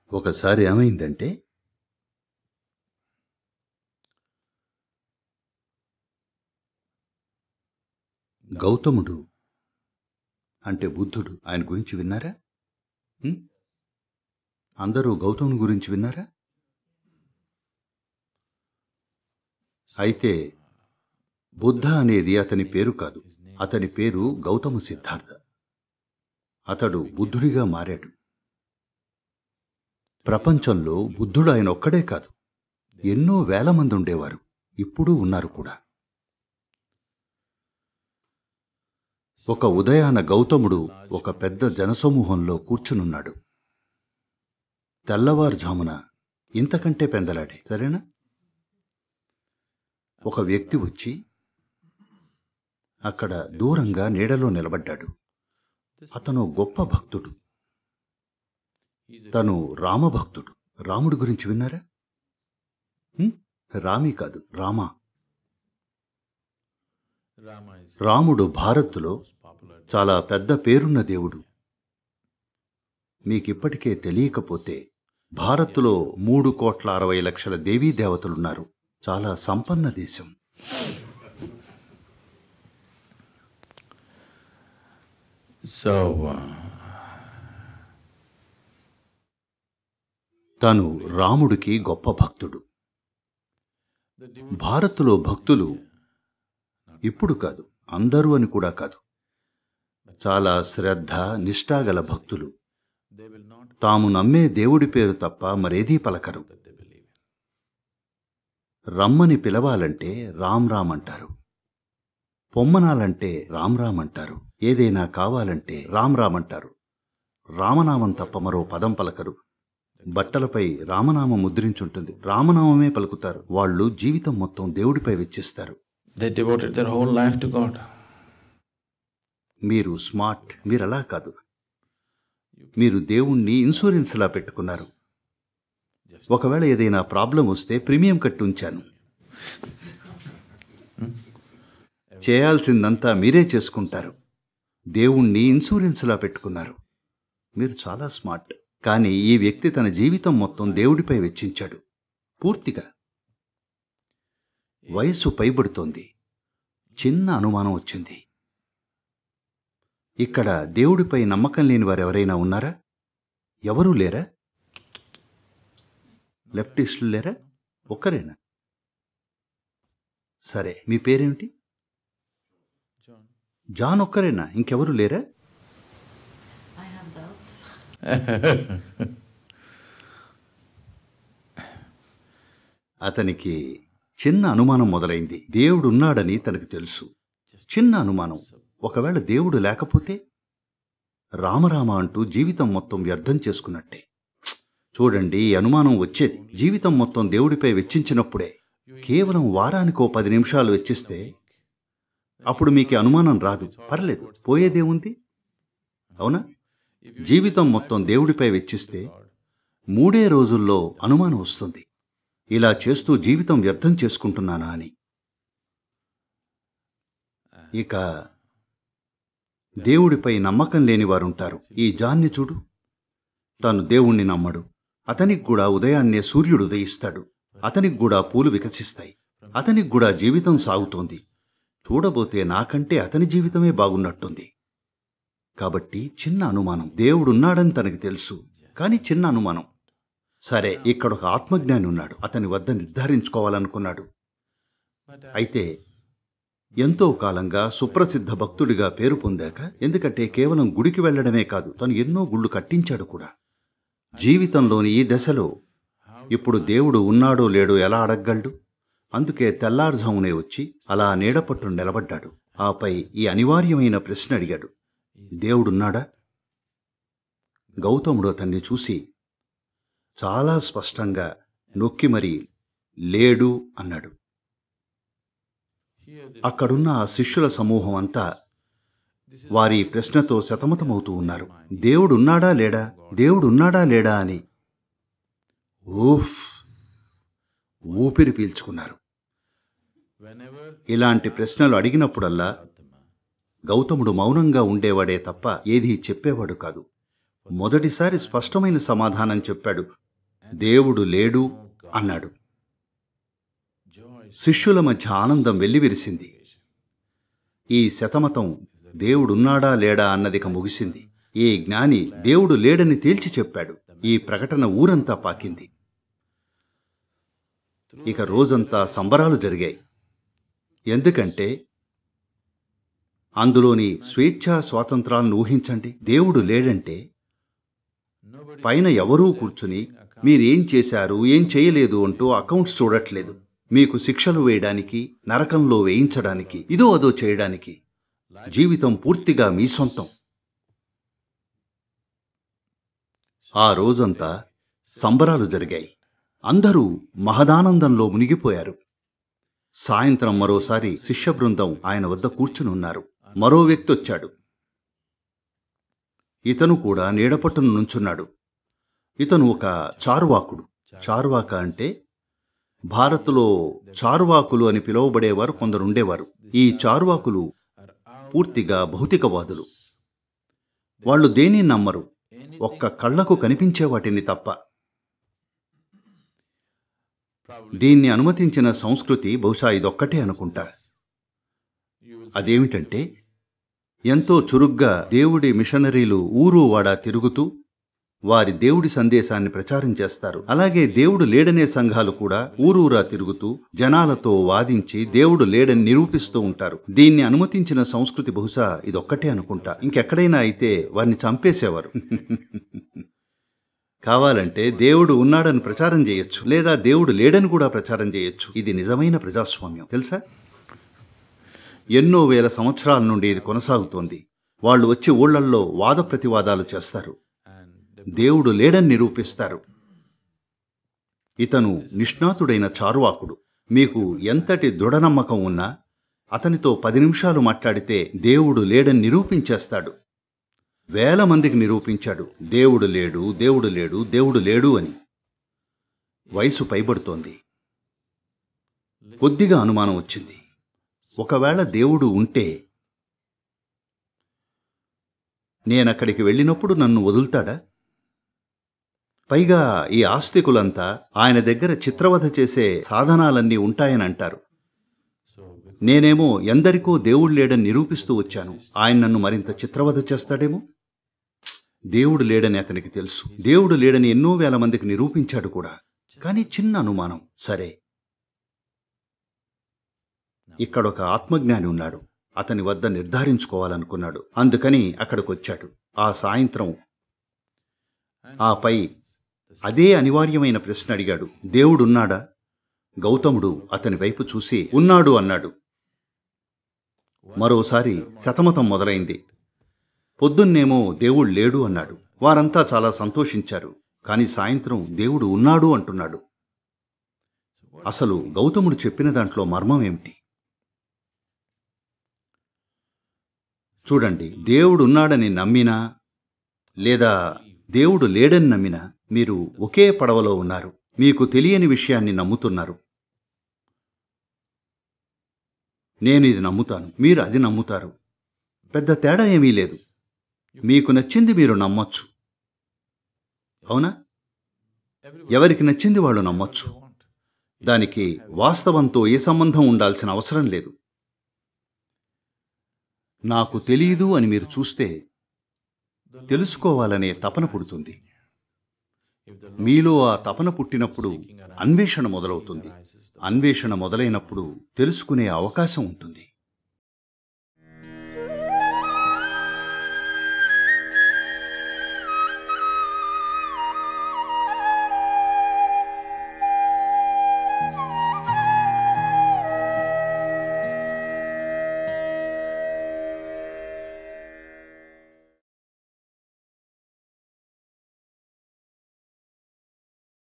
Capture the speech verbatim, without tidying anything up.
ఒకసారి ఏమైందంటే గౌతముడు అంటే బుద్ధుడు, ఆయన గురించి విన్నారా? హ్మ్? అందరూ గౌతముని గురించి విన్నారా? అయితే బుద్ధ అనేది అతని పేరు కాదు, అతని పేరు గౌతమ సిద్ధార్థ. అతడు బుద్ధుడిగా మారాడు. ప్రపంచంలో బుద్ధుడు ఆయన ఒక్కడే కాదు, ఎన్నో వేల మంది ఉండేవారు, ఇప్పుడు ఉన్నారు కూడా. ఒక ఉదయాన గౌతముడు ఒక పెద్ద జనసమూహంలో కూర్చునున్నాడు. తెల్లవారుజామున ఇంతకంటే పెందలాడే, సరేనా? ఒక వ్యక్తి వచ్చి అక్కడ దూరంగా నీడలో నిలబడ్డాడు. అతను గొప్ప భక్తుడు, తను రామభక్తుడు. రాముడి గురించి విన్నారా? హ్మ్? రామి కాదు, రామా. రాముడు భారత్లో చాలా పెద్ద పేరున్న దేవుడు. మీకిప్పటికే తెలియకపోతే భారత్లో మూడు కోట్ల అరవై లక్షల దేవీ దేవతలున్నారు. చాలా సంపన్న దేశం. So, uh, తను రాముడికి గొప్ప భక్తుడు. భారత్లో భక్తులు ఇప్పుడు కాదు, అందరూ అని కూడా కాదు, చాలా శ్రద్ధ నిష్ఠాగల భక్తులు. తాము నమ్మే దేవుడి పేరు తప్ప మరేదీ పలకరు. రమ్మని పిలవాలంటే రామ్ రామ్ అంటారు, పొమ్మనాలంటే రామ్ రామ్ అంటారు, ఏదైనా కావాలంటే రామ్ రామ్ అంటారు. రామనామం తప్ప మరో పదం పలకరు. బట్టలపై రామనామం ముద్రించుంటుంది, రామనామమే పలుకుతారు. వాళ్ళు జీవితం మొత్తం దేవుడిపై వెచ్చిస్తారు. they devoted their whole life to God. మీరు స్మార్ట్, మీరలా కాదు. మీరు దేవుణ్ణి ఇన్సూరెన్స్లా పెట్టుకున్నారు. ఒకవేళ ఏదైనా ప్రాబ్లం వస్తే ప్రీమియం కట్టి ఉంచాను. చేయాల్సిందంతా మీరే చేసుకుంటారు. దేవుణ్ణి ఇన్సూరెన్స్లా పెట్టుకున్నారు. మీరు చాలా స్మార్ట్. కానీ ఈ వ్యక్తి తన జీవితం మొత్తం దేవుడిపై వెచ్చించాడు, పూర్తిగా. వయస్సు పైబడుతోంది. చిన్న అనుమానం వచ్చింది. ఇక్కడ దేవుడిపై నమ్మకం లేని వారు ఎవరైనా ఉన్నారా? ఎవరూ లేరా? లెఫ్టిస్టులు లేరా? ఒక్కరేనా? సరే, మీ పేరేమిటి? జాన్ ఒక్కరేనా? ఇంకెవరూ లేరా? అతనికి చిన్న అనుమానం మొదలైంది. దేవుడున్నాడని తనకు తెలుసు. చిన్న అనుమానం, ఒకవేళ దేవుడు లేకపోతే? రామరామ అంటూ జీవితం మొత్తం వ్యర్థం చేసుకున్నట్టే. చూడండి, ఈ అనుమానం వచ్చేది జీవితం మొత్తం దేవుడిపై వెచ్చించినప్పుడే. కేవలం వారానికో పది నిమిషాలు వెచ్చిస్తే అప్పుడు మీకు అనుమానం రాదు. పర్లేదు, పోయేదేముంది, అవునా? జీవితం మొత్తం దేవుడిపై వెచ్చిస్తే మూడే రోజుల్లో అనుమానం వస్తుంది, ఇలా చేస్తూ జీవితం వ్యర్థం చేసుకుంటున్నానా అని. ఇక దేవుడిపై నమ్మకం లేని వారుంటారు. ఈ జాన్ని చూడు, తను దేవుణ్ణి నమ్మడు. అతనికి కూడా ఉదయాన్నే సూర్యుడు ఉదయిస్తాడు, అతనికి కూడా పూలు వికసిస్తాయి, అతనికి కూడా జీవితం సాగుతోంది. చూడబోతే నాకంటే అతని జీవితమే బాగున్నట్టుంది. కాబట్టి చిన్న అనుమానం. దేవుడున్నాడని తనకి తెలుసు, కానీ చిన్న అనుమానం. సరే, ఇక్కడొక ఆత్మజ్ఞాని ఉన్నాడు, అతని వద్ద నిర్ధారించుకోవాలనుకున్నాడు. అయితే ఎంతో కాలంగా సుప్రసిద్ధ భక్తుడిగా పేరు పొందాక, ఎందుకంటే కేవలం గుడికి వెళ్లడమే కాదు, తను ఎన్నో గుళ్ళు కట్టించాడు కూడా. జీవితంలోని ఈ దశలో ఇప్పుడు దేవుడు ఉన్నాడో లేడో ఎలా అడగగలడు? అందుకే తెల్లారుజామునే వచ్చి అలా నీడపట్టు నిలబడ్డాడు. ఆపై ఈ అనివార్యమైన ప్రశ్న అడిగాడు, దేవుడున్నాడా? గౌతముడు అతన్ని చూసి చాలా స్పష్టంగా నొక్కి మరీ లేడు అన్నాడు. అక్కడున్న ఆ శిష్యుల సమూహం అంతా వారి ప్రశ్నతో సతమతమవుతూ ఉన్నారు. దేవుడున్నాడా లేడా, దేవుడున్నాడా లేడా అని ఊఫ్ ఊపిరి పీల్చుకున్నారు. ఇలాంటి ప్రశ్నలు అడిగినప్పుడల్లా గౌతముడు మౌనంగా ఉండేవాడే తప్ప ఏదీ చెప్పేవాడు కాదు. మొదటిసారి స్పష్టమైన సమాధానం చెప్పాడు. దేవుడు లేడు అన్నాడు. శిష్యుల మధ్య ఆనందం వెల్లివిరిసింది. ఈ శతమతం దేవుడున్నాడా లేడా అన్నదిక ముగిసింది. ఈ జ్ఞాని దేవుడు లేడని తేల్చి చెప్పాడు. ఈ ప్రకటన ఊరంతా పాకింది. ఇక రోజంతా సంబరాలు జరిగాయి. ఎందుకంటే అందులోని స్వేచ్ఛా స్వాతంత్రాలను ఊహించండి. దేవుడు లేడంటే పైన ఎవరూ కూర్చుని మీరేం చేశారు, ఏం చేయలేదు అంటూ అకౌంట్స్ చూడట్లేదు. మీకు శిక్షలు వేయడానికి, నరకంలో వేయించడానికి, ఇదో అదో చేయడానికి. జీవితం పూర్తిగా మీ సొంతం. ఆ రోజంతా సంబరాలు జరిగాయి. అందరూ మహదానందంలో మునిగిపోయారు. సాయంత్రం మరోసారి శిష్య బృందం ఆయన వద్ద కూర్చునున్నారు. మరో వ్యక్తి వచ్చాడు. ఇతను కూడా నీడపట్టును నుంచున్నాడు. ఇతను ఒక చార్వాకుడు. చార్వాక అంటే భారత్లో చార్వాకులు అని పిలువబడేవారు కొందరుండేవారు. ఈ చార్వాకులు పూర్తిగా భౌతికవాదులు. వాళ్ళు దేని నమ్మరు, ఒక్క కళ్లకు కనిపించే వాటిని తప్ప. దీన్ని అనుమతించిన సంస్కృతి బహుశా ఇదొక్కటే అనుకుంటా. అదేమిటంటే ఎంతో చురుగ్గా దేవుడి మిషనరీలు ఊరు వాడా తిరుగుతూ వారి దేవుడి సందేశాన్ని ప్రచారం చేస్తారు. అలాగే దేవుడు లేడనే సంఘాలు కూడా ఊరూరా తిరుగుతూ జనాలతో వాదించి దేవుడు లేడని నిరూపిస్తూ ఉంటారు. దీన్ని అనుమతించిన సంస్కృతి బహుశా ఇదొక్కటే అనుకుంటా. ఇంకెక్కడైనా అయితే వారిని చంపేసేవారు. కావాలంటే దేవుడు ఉన్నాడని ప్రచారం చేయొచ్చు, లేదా దేవుడు లేడని కూడా ప్రచారం చేయొచ్చు. ఇది నిజమైన ప్రజాస్వామ్యం తెలుసా? ఎన్నో వేల సంవత్సరాల నుండి ఇది కొనసాగుతోంది. వాళ్ళు వచ్చి ఊళ్ళల్లో వాద ప్రతివాదాలు చేస్తారు, దేవుడు లేడని నిరూపిస్తారు. ఇతను నిష్ణాతుడైన చార్వాకుడు. మీకు ఎంతటి దృఢనమ్మకం ఉన్నా అతనితో పది నిమిషాలు మాట్లాడితే దేవుడు లేడని నిరూపించేస్తాడు. వేల మందికి నిరూపించాడు దేవుడు లేడు, దేవుడు లేడు, దేవుడు లేడు అని. వయసు పైబడుతోంది. కొద్దిగా అనుమానం వచ్చింది. ఒకవేళ దేవుడు ఉంటే నేనక్కడికి వెళ్ళినప్పుడు నన్ను వదులుతాడా? పైగా ఈ ఆస్తికులంతా ఆయన దగ్గర చిత్రవధ చేసే సాధనాలన్నీ ఉంటాయని అంటారు. నేనేమో ఎందరికో దేవుడు లేడని నిరూపిస్తూ వచ్చాను. ఆయన నన్ను మరింత చిత్రవధ చేస్తాడేమో. దేవుడు లేడని అతనికి తెలుసు. దేవుడు లేడని ఎన్నో వేల మందికి నిరూపించాడు కూడా. కానీ చిన్న అనుమానం. సరే, ఇక్కడొక ఆత్మజ్ఞాని ఉన్నాడు. అతని వద్ద నిర్ధారించుకోవాలనుకున్నాడు. అందుకని అక్కడికొచ్చాడు. ఆ సాయంత్రం ఆపై అదే అనివార్యమైన ప్రశ్న అడిగాడు. దేవుడున్నాడా? గౌతముడు అతని వైపు చూసి ఉన్నాడు అన్నాడు. మరోసారి శతమతం మొదలైంది. పొద్దున్నేమో దేవుడు లేడు అన్నాడు. వారంతా చాలా సంతోషించారు. కాని సాయంత్రం దేవుడు ఉన్నాడు అంటున్నాడు. అసలు గౌతముడు చెప్పిన దాంట్లో మర్మం ఏమిటి? చూడండి, దేవుడున్నాడని నమ్మినా లేదా దేవుడు లేడని నమ్మినా మీరు ఒకే పడవలో ఉన్నారు. మీకు తెలియని విషయాన్ని నమ్ముతున్నారు. నేను ఇది నమ్ముతాను, మీరు అది నమ్ముతారు. పెద్ద తేడా ఏమీ లేదు. మీకు నచ్చింది మీరు నమ్మొచ్చు, అవునా? ఎవరికి నచ్చింది వాళ్ళు నమ్మొచ్చు. దానికి వాస్తవంతో ఏ సంబంధం ఉండాల్సిన అవసరం లేదు. నాకు తెలీదు అని మీరు చూస్తే తెలుసుకోవాలనే తపన పుడుతుంది. మీలో ఆ తపన పుట్టినప్పుడు అన్వేషణ మొదలవుతుంది. అన్వేషణ మొదలైనప్పుడు తెలుసుకునే అవకాశం ఉంటుంది.